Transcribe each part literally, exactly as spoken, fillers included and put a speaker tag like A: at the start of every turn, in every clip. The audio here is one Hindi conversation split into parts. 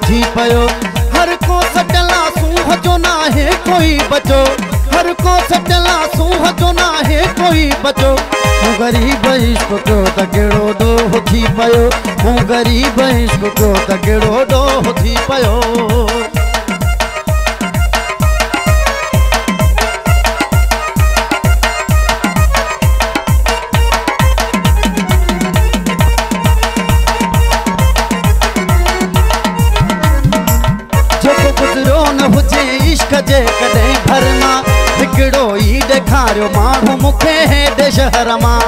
A: थी पयो। हर को सटला सूह जो ना है कोई बचो, हर को सटला सूह जो ना है कोई बचो। मूं गरीब इश्क को तकड़ो डोह थी पयो, मूं गरीब इश्क को तकड़ो डोह थी पयो। गुजरो न हुजे इश्क जे कदे भर मां, हिकड़ो ई ॾेखारियो माण्हू मूंखे हेॾे शहर मां।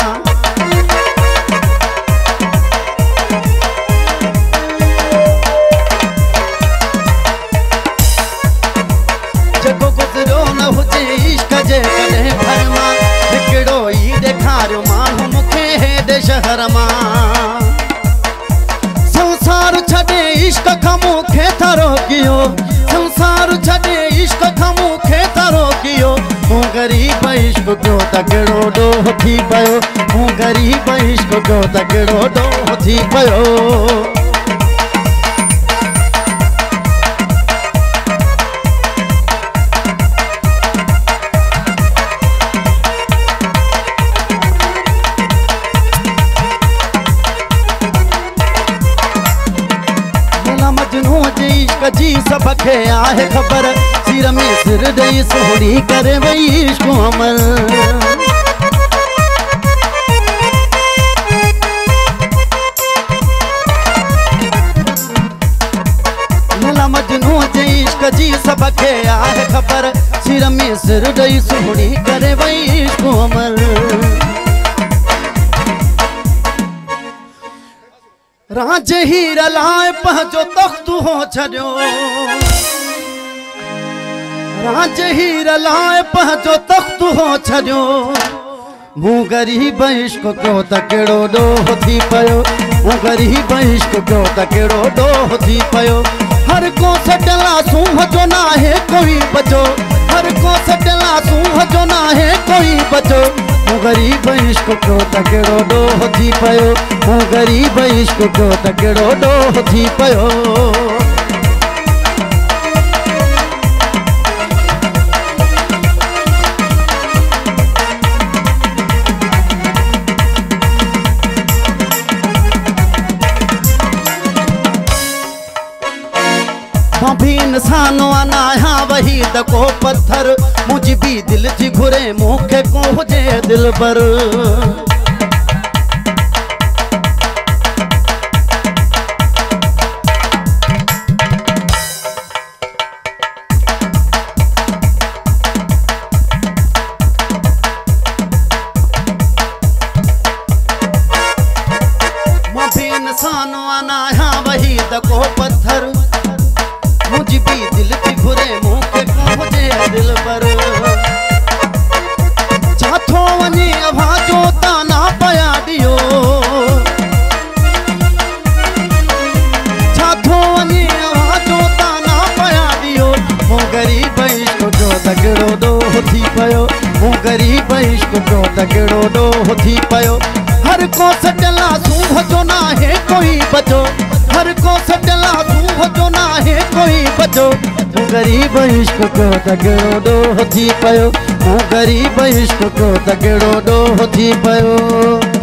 A: जेको गुजरो न हुजे इश्क जे कदे भर मां, हिकड़ो ई ॾेखारियो माण्हू मूंखे हेॾे शहर मां। संसार छॾे इश्क खां मूंखे था रोकियो, संसार छॾे इश्क खां मूंखे था रोकियो। मूं गरीब इश्क को तकड़ो डोह थी पयो, मूं गरीब इश्क को तकड़ो डोह थी पयो। मजनू जे इश्क जी सबके आहे खबर, सिर में सिर ॾेई सोड़ी करे वई इश्क अमल। मजनू जे इश्क जी सबके आहे खबर, सिर में सिर ॾेई सोड़ी करे वई इश्क अमल। राज हीर लाए पंहिंजो तख्त हो छॾियो, राज हीर लाए पंहिंजो तख्त हो छॾियो। मूं गरीब इश्क को तकड़ो डोह थी पयो, मूं गरीब इश्क को तकड़ो डोह थी पयो। हर को सटला सूह जो ना है कोई बचो, हर को सटला सूह जो ना है कोई बचो। मूं गरीब इश्क को तकड़ो डोह थी पयो, मूं गरीब इश्क को तकड़ो डोह थी पयो। मां भी इंसानो आना वही दको पत्थर, मुझी भी दिल जी घुरे मूंखे को हुजे दिल पर। मां भी इंसानो आना वही दको पत्थर, मुझी भी दिल जी घुरे मूंखे को हुजे दिल पर। छाथो वञे आवाजो ताना पया ॾियो, छाथो वञे आवाजो ताना पया ॾियो। मूं गरीब इश्क जो तकड़ो डोह थी पयो, मूं गरीब इश्क जो तकड़ो डोह थी पयो। हर को सटला सूह जो ना है कोई बचो, हर को सटला सूह जो ना है कोई बचो। मूं गरीब इश्क को तकड़ो डोह थी पयो, मूं गरीब इश्क को तकड़ो डोह थी पयो।